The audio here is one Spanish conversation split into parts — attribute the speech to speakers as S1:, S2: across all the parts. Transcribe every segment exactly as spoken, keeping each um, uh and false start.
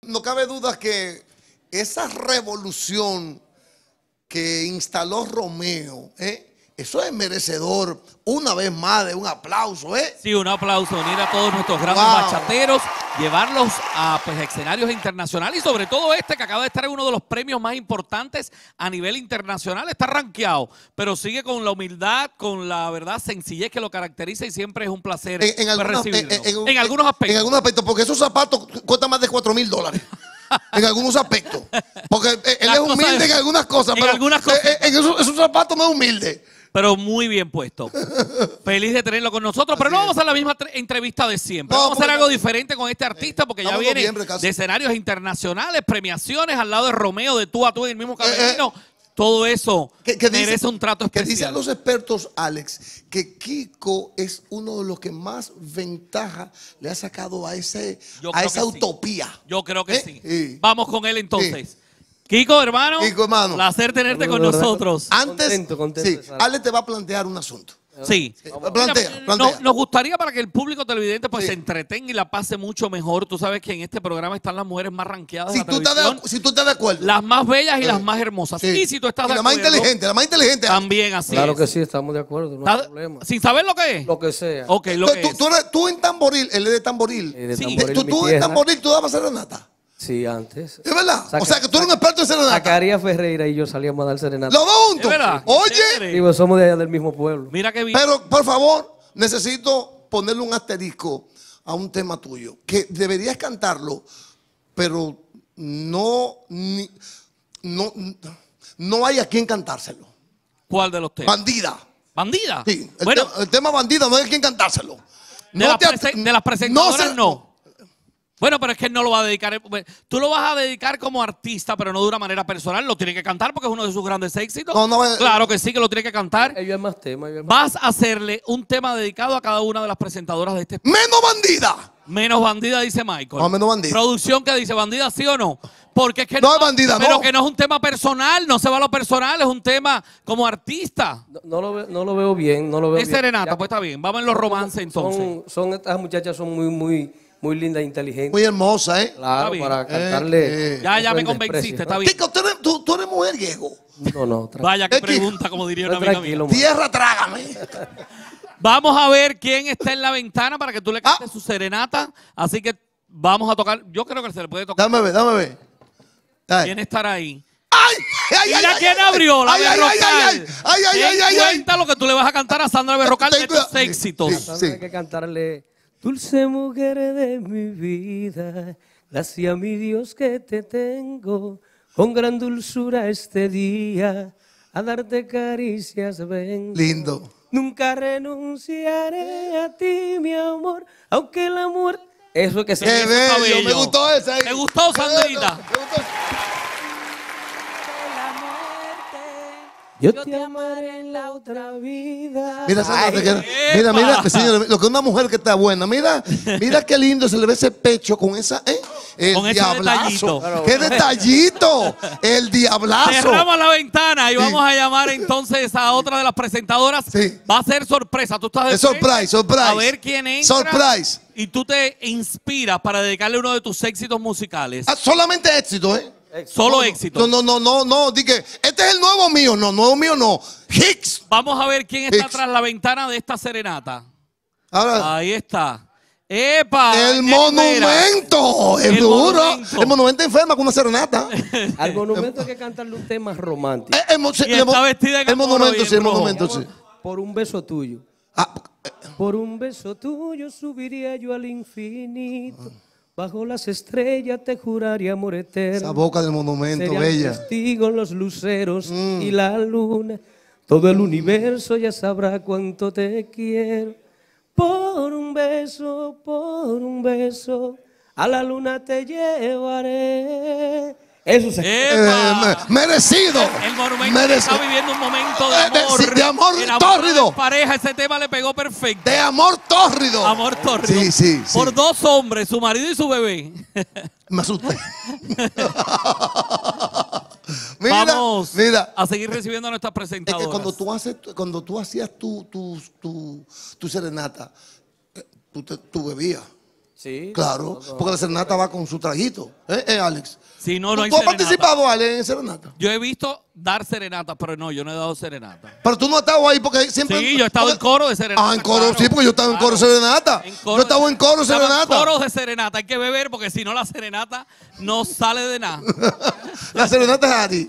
S1: no cabe duda que esa revolución que instaló Romeo, ¿eh? Eso es merecedor una vez más de un aplauso, ¿eh?
S2: Sí, un aplauso, unir a todos nuestros grandes
S1: Wow.
S2: bachateros, llevarlos a pues, escenarios internacionales y sobre todo este que acaba de estar en uno de los premios más importantes a nivel internacional. Está rankeado, pero sigue con la humildad, con la verdad sencillez que lo caracteriza y siempre es un placer
S1: En, en,
S2: pues,
S1: algunas,
S2: recibirlo.
S1: en, en,
S2: En algunos aspectos.
S1: En algunos aspectos, porque esos zapatos cuestan más de cuatro mil dólares. En algunos aspectos. Porque él
S2: Las
S1: es humilde
S2: cosas-
S1: en algunas cosas,
S2: en
S1: pero
S2: algunas cosas.
S1: en, en esos, esos zapatos no es humilde.
S2: Pero muy bien puesto. Feliz de tenerlo con nosotros. Pero no vamos a hacer la misma entrevista de siempre.
S1: No,
S2: vamos a hacer
S1: porque-
S2: algo diferente con este artista porque ya
S1: Estamos en
S2: viene
S1: noviembre casi.
S2: de escenarios internacionales, premiaciones al lado de Romeo, de tú a tú en el mismo camerino.
S1: Eh,
S2: Todo eso
S1: Que, que
S2: merece
S1: dice-
S2: un trato
S1: que
S2: especial.
S1: dicen los expertos, Alex, que Kiko es uno de los que más ventaja le ha sacado a, ese,
S2: Yo
S1: a
S2: creo
S1: esa
S2: que sí.
S1: utopía.
S2: Yo creo que
S1: ¿Eh?
S2: sí.
S1: Sí.
S2: Vamos con él entonces. Kiko, hermano.
S1: Kiko, hermano.
S2: Placer tenerte
S3: Saludos,
S2: con
S3: ¿verdad?
S2: nosotros.
S1: Antes,
S3: Contento, contento
S1: sí,
S3: de estar.
S1: Alex te va a plantear un asunto.
S2: Sí.
S1: Plantea,
S2: Mira,
S1: plantea.
S2: no- nos gustaría para que el público televidente pues
S1: Sí.
S2: se entretenga y la pase mucho mejor. Tú sabes que en este programa están las mujeres más ranqueadas
S1: Si
S2: de la
S1: tú, estás
S2: televisión,
S1: de, si tú estás de acuerdo.
S2: las más bellas y
S1: Sí.
S2: las más hermosas.
S1: Sí.
S2: Y si tú estás
S1: Y
S2: de
S1: la más
S2: acuerdo,
S1: inteligente, la más inteligente.
S2: también así
S3: Claro
S2: es.
S3: que sí, estamos de acuerdo, no hay
S2: ¿Estás-
S3: problema.
S2: Sin saber lo que es.
S3: Lo que sea.
S2: Ok, lo
S1: Tú,
S2: que
S1: tú-
S2: es.
S1: tú eres- tú en tamboril, él es de tamboril.
S3: Eh, de
S2: Sí.
S3: Tamboril,
S1: tú
S3: mi
S1: tú en
S3: tierra.
S1: tamboril, tú dabas serenata.
S3: Sí, antes.
S1: ¿Es verdad?
S3: Saca-
S1: o sea, que tú eres un experto en serenata.
S3: Zacarías Ferreira y yo salíamos a dar serenata.
S1: Los dos juntos.
S2: Es verdad.
S1: Oye,
S2: Chévere.
S3: Digo, somos de allá del mismo pueblo.
S2: Mira qué bien.
S1: pero por favor, necesito ponerle un asterisco a un tema tuyo. Que deberías cantarlo, pero no, ni- no, no hay a quien cantárselo.
S2: ¿Cuál de los temas?
S1: Bandida.
S2: ¿Bandida?
S1: Sí, el,
S2: Bueno,
S1: tema, el tema bandida no hay a quien cantárselo.
S2: de,
S1: No
S2: las
S1: te at-
S2: presen- de las presentadoras
S1: se-
S2: no. Bueno, pero es que él no lo va a dedicar. Tú lo vas a dedicar como artista, pero no de una manera personal. Lo tiene que cantar porque es uno de sus grandes éxitos.
S1: No, no, eh,
S2: claro que sí, que lo tiene que cantar.
S3: Ellos hay más temas. ellos hay más-
S2: Vas a hacerle un tema dedicado a cada una de las presentadoras de este.
S1: Menos bandida.
S2: Menos bandida, dice Michael.
S1: No, menos bandida.
S2: Producción que dice bandida, ¿sí o no? Porque es que
S1: No es bandida,
S2: pero
S1: no.
S2: que no es un tema personal, no se va a lo personal, es un tema como artista.
S3: No, no lo veo, no lo veo bien, no lo veo
S2: Es
S3: bien.
S2: serenata,
S3: Ya-
S2: pues está bien. Vamos en los romances entonces.
S3: Son, son estas muchachas son muy, muy, muy lindas e inteligentes.
S1: Muy hermosa, ¿eh?
S3: Claro,
S2: Está bien.
S3: para cantarle.
S1: eh.
S2: Ya, ya me
S3: el
S2: convenciste,
S3: desprecio.
S2: está bien.
S1: Kiko, tú eres, tú, tú eres mujer Diego.
S3: No, no, tranquilo.
S2: Vaya que
S1: Es que-
S2: pregunta, como diría una amiga mía.
S3: Tranquilo, man.
S1: Tierra, trágame.
S2: Vamos a ver quién está en la ventana para que tú le cantes
S1: Ah.
S2: su serenata. Así que vamos a tocar. Yo creo que se le puede tocar.
S1: Dame ver, dame ver. Ay.
S2: ¿Quién estará ahí?
S1: ¡Ay! ¡Ay,
S2: Mira
S1: ay,
S2: quién
S1: ay,
S2: abrió, la
S1: ay, ay,
S2: Berrocal.
S1: ay, ay, ay, ay,
S2: Ten
S1: ay, ay, ay.
S2: cuenta lo que tú le vas a cantar a Sandra Berrocal de
S1: Ten
S2: tus
S1: cuidado.
S2: éxitos.
S1: Sí.
S3: Sandra, hay que cantarle Dulce mujer de mi vida, gracias a mi Dios que te tengo, con gran dulzura este día, a darte caricias vengo.
S1: Lindo.
S3: Nunca renunciaré a ti, mi amor, aunque el amor... Eso es que se...
S1: Qué
S2: eso está
S1: bello, me
S2: bello.
S1: gustó ese ahí.
S2: ¿Te gustó,
S1: Qué
S2: Sandrita?
S1: bello, me gustó.
S3: Yo te amaré en la otra vida.
S1: Mira, Sandra, te quiero-
S2: Ay,
S1: mira, mira,
S2: epa.
S1: señor, lo que una mujer que está buena. Mira, mira qué lindo se le ve ese pecho con esa, ¿eh? El
S2: Con ese
S1: diablazo.
S2: detallito.
S1: ¡Qué detallito! El diablazo.
S2: Cerramos la ventana y
S1: Sí.
S2: vamos a llamar entonces a otra de las presentadoras.
S1: Sí.
S2: Va a ser sorpresa. Tú estás de
S1: Es surprise,
S2: frente
S1: surprise.
S2: A ver quién entra.
S1: Surprise.
S2: Y tú te inspiras para dedicarle uno de tus éxitos musicales.
S1: Ah, solamente éxito, ¿eh?
S2: Solo éxito.
S1: No, no, no, no, no. Dije, este es el nuevo mío. No, nuevo mío no. Hicks.
S2: Vamos a ver quién está
S1: Hicks.
S2: tras la ventana de esta serenata.
S1: Ahora,
S2: Ahí está. ¡Epa!
S1: el
S2: ¿quién era?
S1: monumento. Es
S2: El
S1: duro.
S2: monumento.
S1: El monumento enferma con una serenata.
S3: Al monumento hay que cantarle un tema romántico.
S1: Eh, el, mo-
S2: Y
S1: el mo-
S2: está vestida en
S1: el
S2: amor
S1: monumento,
S2: hoy en
S1: sí, el
S2: rojo.
S1: monumento, sí.
S3: Por un beso tuyo.
S1: Ah,
S3: Por un beso tuyo subiría yo al infinito. Bajo las estrellas te juraría amor eterno.
S1: esa boca del monumento,
S3: Serían
S1: bella.
S3: testigos los luceros y la luna. Todo el universo ya sabrá cuánto te quiero. Por un beso, por un beso, a la luna te llevaré. Eso se...
S1: Eh,
S2: ¡Epa!
S1: me- merecido.
S2: El monumento
S1: Merecido.
S2: está viviendo un momento de
S1: Eh, de-
S2: amor.
S1: sí, de amor
S2: Enamorado
S1: tórrido.
S2: de pareja, ese tema le pegó perfecto.
S1: De amor tórrido.
S2: Amor tórrido.
S1: Sí, sí, sí.
S2: Por dos hombres, su marido y su bebé.
S1: Me asusté. mira,
S2: Vamos
S1: mira.
S2: a seguir recibiendo a nuestras
S1: Es
S2: presentadoras.
S1: que cuando tú, haces, cuando tú hacías tu, tu, tu, tu serenata, eh, tú, te- tú bebías.
S3: Sí.
S1: Claro, porque la serenata va con su traguito. ¿Eh, eh Alex?
S2: Sí, no, no hay
S1: ¿Tú has
S2: serenata.
S1: participado, Alex, en serenata?
S2: Yo he visto dar serenata, pero no, yo no he dado serenata.
S1: Pero tú no has estado ahí porque siempre...
S2: Sí, yo he estado
S1: porque-
S2: en coro de serenata.
S1: Ah, en coro,
S2: claro,
S1: sí, porque yo estaba en coro
S2: claro.
S1: serenata.
S2: En coro
S1: yo estaba en coro
S2: estaba en
S1: serenata.
S2: coros de serenata. Hay que beber porque si no la serenata no sale de nada.
S1: La serenata es Ari.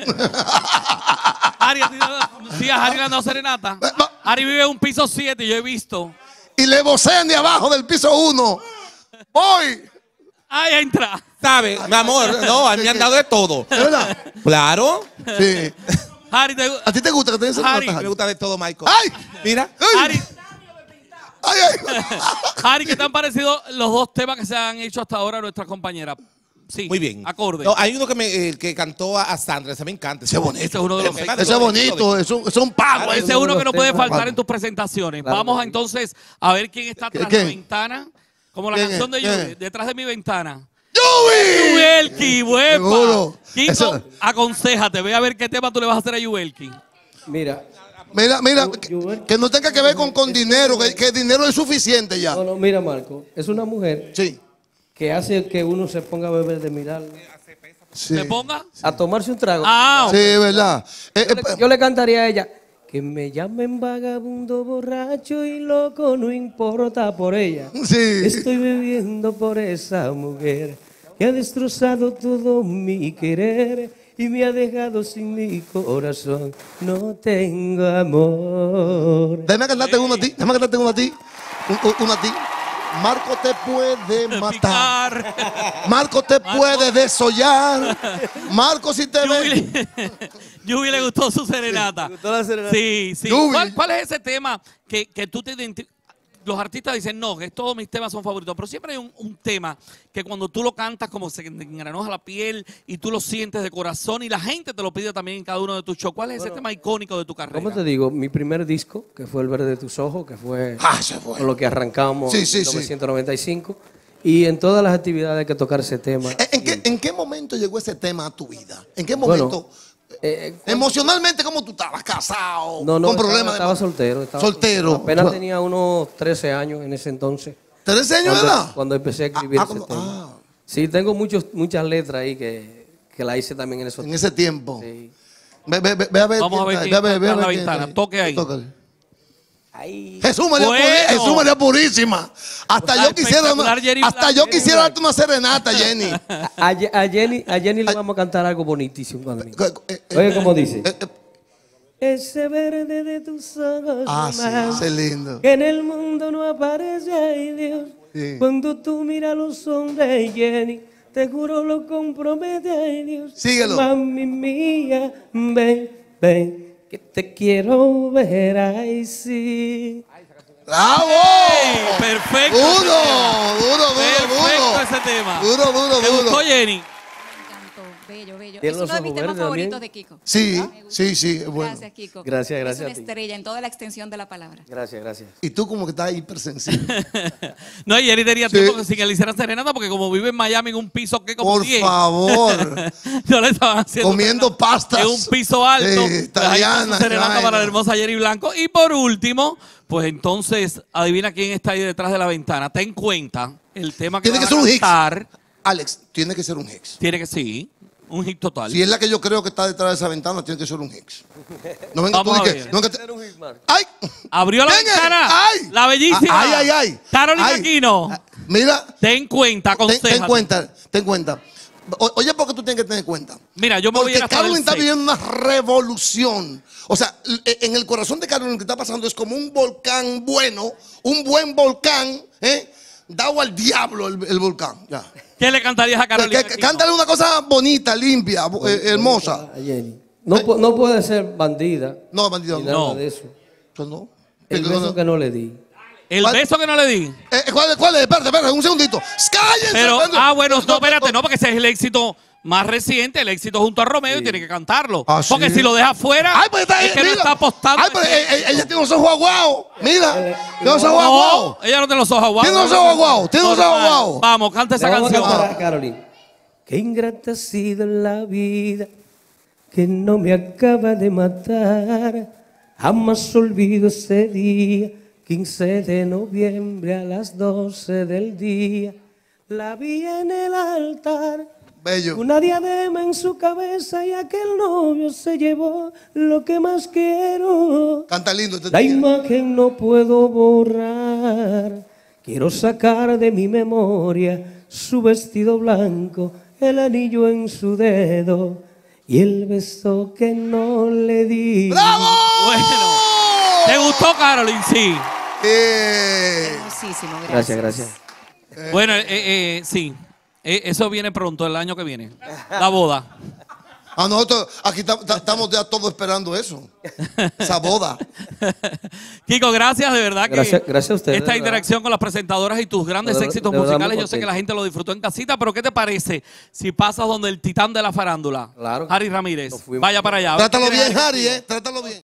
S2: Ari, ¿a ti no- sí, a Ari le han dado serenata. Ari vive en un piso siete, yo he visto.
S1: Y le vocean de abajo del piso uno. Voy.
S2: Ay, entra.
S4: ¿Sabes? Mi amor, no, a mí me han dado de todo.
S1: ¿Es verdad?
S4: Claro.
S1: Sí.
S2: Ari, te,
S1: ¿A ti te gusta que te den serenata,
S2: Ari,
S4: Me
S1: Ari?
S4: gusta de todo, Michael.
S1: ¡Ay!
S4: Mira.
S1: ¡Ay!
S2: Ari,
S1: ¡Ay, ay!
S2: Ari, ¿qué te han parecido los dos temas que se han hecho hasta ahora nuestras compañeras? Sí,
S4: Muy bien.
S2: acorde.
S4: No, hay uno que, me, el que cantó a, a Sandra, ese me encanta.
S1: Ese es bonito.
S2: Ese es uno de los
S4: Me
S2: seis.
S4: encanta.
S1: Eso es bonito, eso, eso es un pago.
S2: Ese es
S1: ese.
S2: uno que no puede
S3: temas.
S2: faltar en tus presentaciones.
S3: Claro
S2: Vamos
S3: que
S2: a,
S3: sí.
S2: entonces a ver quién está tras
S1: ¿Quién?
S2: la ventana. Como la
S1: ¿Quién
S2: canción de
S1: es? ¿Quién
S2: Yuri,
S1: es?
S2: detrás de mi ventana.
S1: ¡Yubel!
S2: Yubelki, huepa.
S1: Seguro.
S2: Kiko,
S1: Eso-
S2: aconsejate, ve a ver qué tema tú le vas a hacer a Yubelki.
S3: Mira,
S1: Mira, mira,
S3: Yu-
S1: que,
S3: Yubel.
S1: que no tenga que ver con, con dinero, que, que el dinero es suficiente ya.
S3: no, no, mira, Marco, es una mujer
S1: Sí.
S3: que hace que uno se ponga a beber de mirarla,
S1: Sí,
S2: ¿Me ponga?
S3: a tomarse un trago.
S2: Ah,
S1: sí, es verdad. Eh,
S3: Yo
S1: eh,
S3: le, yo le cantaría a ella que me llamen vagabundo, borracho y loco, no importa por ella.
S1: sí.
S3: Estoy bebiendo por esa mujer que ha destrozado todo mi querer y me ha dejado sin mi corazón. No tengo amor.
S1: Déjame cantarte uno a ti. Déjame cantarte uno a ti. Un- un- Uno a ti. Marco te puede matar.
S2: picar.
S1: Marco te puede desollar. Marco, si te ve.
S2: Yubi, Yubi le gustó su serenata.
S3: gustó la serenata?
S2: Sí, sí.
S1: Yubi.
S2: ¿Cuál, cuál es ese tema que, que tú te identificas? Los artistas dicen, no, que todos mis temas son favoritos, pero siempre hay un, un tema que cuando tú lo cantas como se engranoja la piel y tú lo sientes de corazón y la gente te lo pide también en cada uno de tus shows. ¿Cuál es ese tema icónico de tu carrera?
S3: ¿Cómo te digo? Mi primer disco, que fue El Verde de tus Ojos, que fue
S1: Ah, se fue.
S3: con lo que arrancamos
S1: Sí, sí,
S3: en
S1: sí.
S3: mil novecientos noventa y cinco. Y en todas las actividades hay que tocar ese tema.
S1: ¿En, en qué, ¿En qué momento llegó ese tema a tu vida? ¿En qué
S3: Bueno,
S1: momento?
S3: Eh,
S1: Emocionalmente, ¿cómo tú estabas? ¿Casado?
S3: no, no,
S1: ¿Con
S3: estaba,
S1: problemas? de-
S3: estaba soltero. Estaba
S1: Soltero.
S3: Apenas tenía unos trece años en ese entonces.
S1: ¿Trece años de
S3: Cuando,
S1: edad?
S3: cuando empecé a escribir
S1: Ah, ah,
S3: ese
S1: como-
S3: tema.
S1: ah.
S3: Sí, tengo muchos, muchas letras ahí que, que la hice también en esos
S1: En ese tiempo.
S3: Sí.
S1: Ve, ve, ve, ve a ver.
S2: Vamos a ver
S1: está,
S2: quién
S1: ve a ver,
S2: está
S1: ve a
S2: en la
S1: ver quién
S2: ventana.
S1: está
S2: Toque ahí.
S1: Tócale.
S3: Ahí.
S1: Jesús María,
S2: Bueno.
S1: Puri- Jesús María Purísima. Hasta
S2: Está
S1: yo quisiera una,
S2: espectacular, Jenny
S1: hasta
S2: Black.
S1: yo
S2: Jenny
S1: quisiera
S2: Black.
S1: darte una serenata, Jenny.
S3: A, Ye- a Jenny, a Jenny le vamos a cantar algo bonitísimo también.
S1: Eh, eh,
S3: Oye, ¿cómo dice?
S1: eh, eh,
S3: Ese verde de tus ojos
S1: Ah, sí,
S3: más,
S1: ese es lindo.
S3: que en el mundo no aparece, ay Dios.
S1: Sí.
S3: Cuando tú miras a los hombres, Jenny, te juro lo compromete, ay Dios.
S1: Síguelo.
S3: Mami mía, ven, ven, que te quiero ver, ay sí.
S1: ¡Bravo!
S2: ¡Ey! Perfecto. ese
S1: Duro,
S2: tema.
S1: duro, duro,
S2: Perfecto
S1: duro.
S2: ese tema.
S1: Duro, duro,
S2: ¿Te gustó,
S1: duro.
S2: Jenny?
S5: Me encantó, bello, bello.
S3: Tiene
S5: Es
S3: los
S5: uno de mis
S3: ojos
S5: temas
S3: verdes
S5: favoritos
S3: también.
S5: de Kiko.
S1: Sí,
S5: Me gusta.
S1: sí, sí, es bueno.
S5: Gracias, Kiko.
S3: Gracias, gracias
S5: Es una
S3: a ti.
S5: estrella en toda la extensión de la palabra.
S3: Gracias, gracias.
S1: Y tú como que estás hipersensible.
S2: No, y Jenny tenía
S1: Sí.
S2: tiempo que sin que le hicieran serenata porque como vive en Miami en un piso que como
S1: Por
S2: diez.
S1: favor.
S2: No le estaban haciendo
S1: Comiendo
S2: serenata
S1: pastas.
S2: en un piso alto.
S1: Eh,
S2: Pues ahí
S1: italianas,
S2: puso serenata
S1: vaina.
S2: para la hermosa Jenny Blanco. Y por último, pues entonces, adivina quién está ahí detrás de la ventana. Ten cuenta, el tema que
S1: Tiene
S2: vas
S1: que
S2: a
S1: ser un hit.
S2: cantar
S1: Alex, tiene que ser un Hicks.
S2: tiene que sí, un hit total.
S1: Si es la que yo creo que está detrás de esa ventana, tiene que ser un Hicks. No venga
S2: Vamos
S1: tú
S2: a
S1: y que.
S2: ver.
S1: No venga te- ¡Ay!
S2: Abrió la
S1: Venga,
S2: ventana.
S1: ¡ay!
S2: La bellísima.
S1: ¡Ay, ay, ay!
S2: Carolina
S1: Ay.
S2: Aquino.
S1: Ah, Mira,
S2: Ten cuenta,
S1: ten, ten
S2: aconséjate.
S1: cuenta, ten cuenta. O- Oye, ¿por qué tú tienes que tener cuenta?
S2: Mira, yo me voy a ir
S1: Porque
S2: hasta
S1: Carolyn
S2: el
S1: está
S2: seis.
S1: viviendo una revolución. O sea, l- en el corazón de Carolyn lo que está pasando es como un volcán bueno, un buen volcán, ¿eh? Dado al diablo el, el volcán. Ya.
S2: ¿Qué le cantarías a Carolina
S1: Que- que-
S2: Aquino?
S1: cántale una cosa bonita, limpia, eh, hermosa.
S3: A Jenny. No, pu- no puede ser bandida.
S1: No, bandido,
S3: Ni
S1: no.
S3: nada
S2: No.
S3: de eso.
S1: Eso no.
S3: El
S1: Que-
S3: beso que no le di.
S2: El
S1: ¿Cuál?
S2: beso que no le di.
S1: Eh, ¿Cuál es? ¿Cuál es? Espérate, espérate, un segundito. ¡Cállense!
S2: Pero,
S1: espérate.
S2: ah, bueno, no, espérate, no, porque ese es el éxito más reciente, el éxito junto a Romeo y tiene que cantarlo.
S1: Ah, ¿sí?
S2: Porque si lo deja fuera,
S1: Ay, pues está
S2: es que no
S1: mira.
S2: está apostando.
S1: Ay, pero eh, eh, ella tiene los ojos aguados. Mira, tiene los ojos
S2: no,
S1: aguados.
S2: ella no tiene los ojos aguados.
S1: Tiene los ojos aguados, tiene los ojos
S2: Normal.
S1: aguados.
S2: Vamos, canta esa
S3: Le vamos a
S2: canción.
S3: cantar a Carolina. Qué ingrata ha sido la vida que no me acaba de matar. Jamás olvido ese día quince de noviembre a las doce del día, la vi en el altar.
S1: Bello.
S3: Una diadema en su cabeza y aquel novio se llevó lo que más quiero.
S1: Canta lindo este
S3: La
S1: tigre.
S3: imagen no puedo borrar. Quiero sacar de mi memoria su vestido blanco, el anillo en su dedo y el beso que no le di.
S1: ¡Bravo!
S2: Bueno, ¿te gustó, Carolyn? Sí.
S1: Eh,
S5: Hermosísimo, gracias.
S3: Gracias, gracias.
S2: Bueno, eh, eh, sí. Eh, eso viene pronto, el año que viene. La boda.
S1: a nosotros aquí ta- ta- estamos ya todos esperando eso. Esa boda.
S2: Kiko, gracias, de verdad que
S3: Gracias- gracias a ustedes,
S2: esta
S3: de verdad.
S2: interacción con las presentadoras y tus grandes
S3: De verdad-
S2: éxitos
S3: de verdad,
S2: musicales,
S3: muy
S2: yo sé que
S3: contento.
S2: la gente lo disfrutó en casita, pero ¿qué te parece si pasas donde el titán de la farándula,
S3: Claro.
S2: Harry Ramírez?
S3: Nos fuimos.
S2: Vaya para allá. a ver qué
S1: Trátalo
S2: tiene
S1: bien,
S2: Harry
S1: Harry, eh. Trátalo bien.